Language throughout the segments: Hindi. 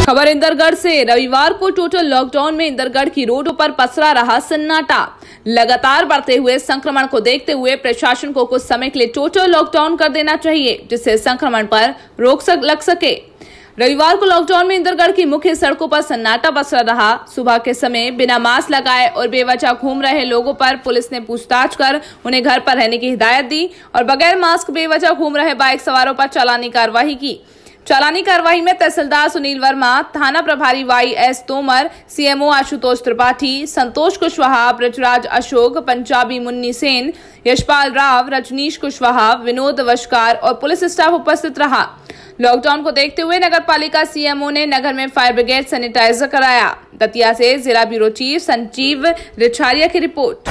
खबर इंदरगढ़ से। रविवार को टोटल लॉकडाउन में इंदरगढ़ की रोडों पर पसरा रहा सन्नाटा। लगातार बढ़ते हुए संक्रमण को देखते हुए प्रशासन को कुछ समय के लिए टोटल लॉकडाउन कर देना चाहिए, जिससे संक्रमण पर रोक लग सके। रविवार को लॉकडाउन में इंदरगढ़ की मुख्य सड़कों पर सन्नाटा पसरा रहा। सुबह के समय बिना मास्क लगाए और बेवजह घूम रहे लोगों पर पुलिस ने पूछताछ कर उन्हें घर पर रहने की हिदायत दी और बगैर मास्क बेवजह घूम रहे बाइक सवारों पर चालानी कार्रवाई की। चालानी कार्रवाई में तहसीलदार सुनील वर्मा, थाना प्रभारी वाई.एस. तोमर, सीएमओ आशुतोष त्रिपाठी, संतोष कुशवाहा, ब्रजराज अशोक, पंजाबी मुन्नी सेन, यशपाल राव, रजनीश कुशवाहा, विनोद वशकार और पुलिस स्टाफ उपस्थित रहा। लॉकडाउन को देखते हुए नगर पालिका सीएमओ ने नगर में फायर ब्रिगेड सैनिटाइजर कराया। दतिया से जिला ब्यूरो चीफ संजीव रिछारिया की report.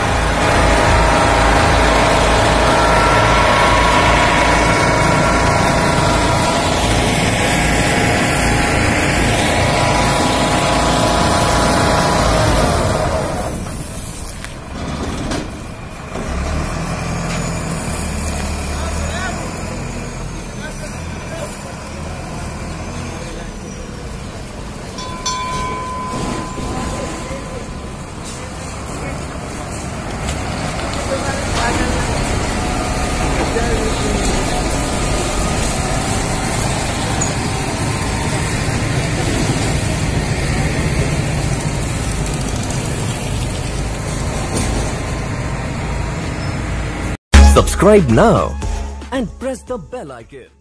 Subscribe now and press the bell icon.